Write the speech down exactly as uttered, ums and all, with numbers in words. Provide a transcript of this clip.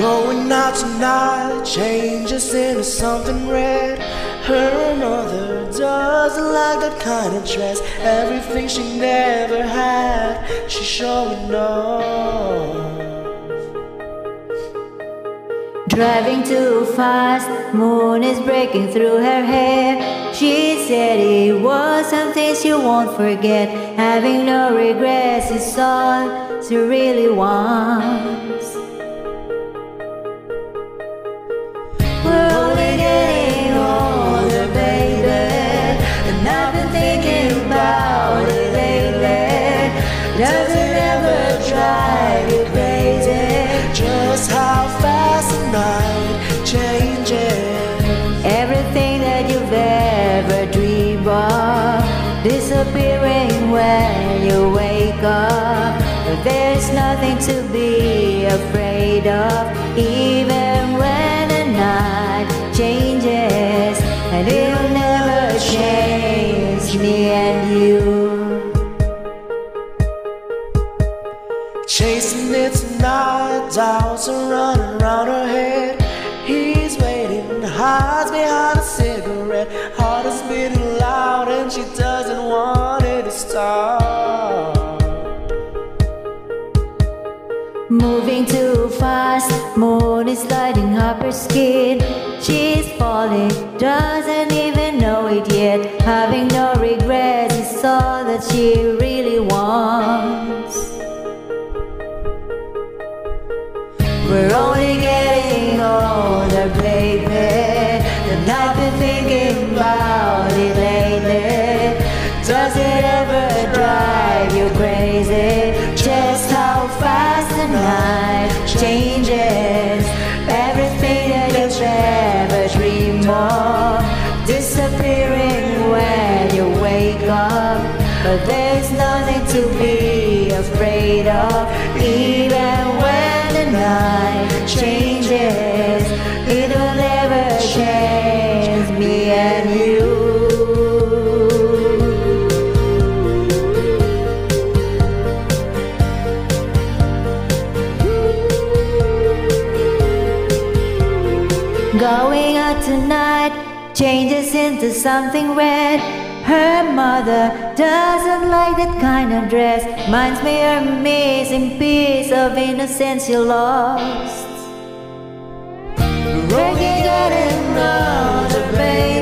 Going out tonight changes into something red. Her mother doesn't like that kind of dress. Everything she never had, she's showing off. Driving too fast, moon is breaking through her hair. She said it was something she won't forget. Having no regrets is all she really wants. We're only getting older, baby, and I've been thinking about it lately. Does it ever drive you crazy? Just how fast the night changes. Everything that you've ever dreamed of disappearing when you wake up. But there's nothing to be afraid of, even when the night changes. And it'll never change me and you. Chasing it tonight, doubts are running around her head. He's waiting, hides behind a cigarette. Heart is beating loud and she doesn't want it to stop. Moving too fast, moon is lighting up her skin. She's falling, doesn't even know it yet. Having no regrets is all that she really wants. We're only getting older, baby, and I've been thinking about it lately. Does it ever drive you crazy? Just how fast the night changes. Everything that you've ever dreamed of disappearing when you wake up. But there's nothing to be afraid of, even when the night changes. It'll never change me and you. Going out tonight changes into something red. Her mother doesn't like that kind of dress. Reminds me of a missing piece of innocence you lost. We're getting older, baby.